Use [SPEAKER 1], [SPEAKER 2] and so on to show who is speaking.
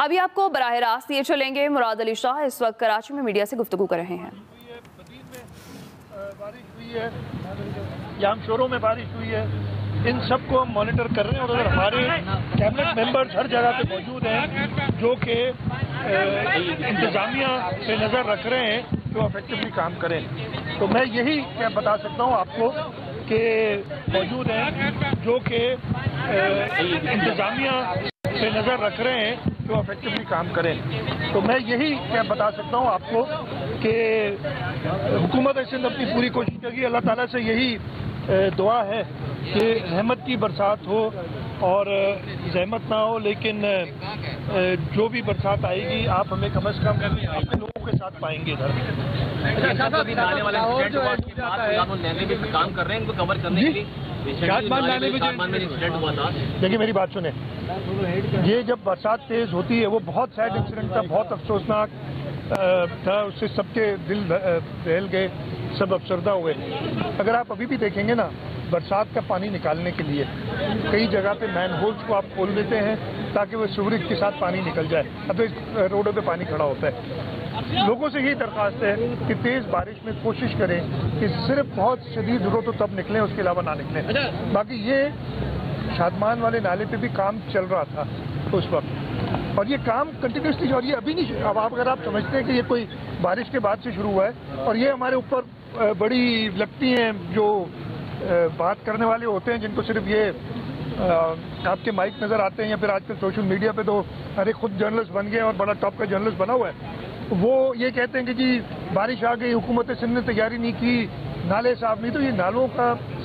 [SPEAKER 1] अभी आपको बराह रास्त ये चलेंगे। मुराद अली शाह इस वक्त कराची में मीडिया से गुफ्तगू कर रहे हैं।
[SPEAKER 2] बारिश हुई है, यहाँ शोरों में बारिश हुई है, इन सब को हम मॉनिटर कर रहे हैं और अगर हमारे कैबिनेट मेंबर्स हर जगह पे मौजूद हैं जो कि इंतजामिया पे नज़र रख रहे हैं तो इफेक्टिवली काम करें। तो मैं यही क्या बता सकता हूँ आपको कि मौजूद हैं जो कि इंतजामिया पे नज़र रख रहे हैं तो इफेक्टिवली काम करें। तो मैं यही क्या बता सकता हूँ आपको कि हुकूमत सिंध अपनी पूरी कोशिश करेगी। अल्लाह ताला से यही दुआ है कि रहमत की बरसात हो और जहमत ना हो, लेकिन जो भी बरसात आएगी आप हमें कम से कम अपने लोगों के साथ पाएंगे इधर। काम कर रहे हैं इनको कवर करने के लिए। देखिए मेरी बात सुने, ये जब बरसात तेज होती है वो बहुत सैड इंसिडेंट था, बहुत अफसोसनाक था, उससे सबके दिल दहल गए, सब अफसरदा हुए। अगर आप अभी भी देखेंगे ना, बरसात का पानी निकालने के लिए कई जगह पे मैन होल्स को आप खोल देते हैं ताकि वो सीवरेज के साथ पानी निकल जाए। अब तो इस रोडों पे पानी खड़ा होता है। लोगों से यही दरख्वास्त है कि तेज़ बारिश में कोशिश करें कि सिर्फ बहुत शदीद ज़रूरत हो तब निकलें, उसके अलावा ना निकलें। बाकी ये शादमान वाले नाले पे भी काम चल रहा था उस वक्त और ये काम कंटिन्यूसली, और ये अभी नहीं, अब आप अगर आप समझते हैं कि ये कोई बारिश के बाद से शुरू हुआ है और ये हमारे ऊपर बड़ी लगती हैं जो बात करने वाले होते हैं जिनको सिर्फ ये आपके माइक नज़र आते हैं या फिर आजकल सोशल मीडिया पे तो अरे खुद जर्नलिस्ट बन गए और बड़ा टॉप का जर्नलिस्ट बना हुआ है, वो ये कहते हैं कि जी बारिश आ गई, हुकूमत सिंध ने तैयारी नहीं की, नाले साफ नहीं। तो ये नालों का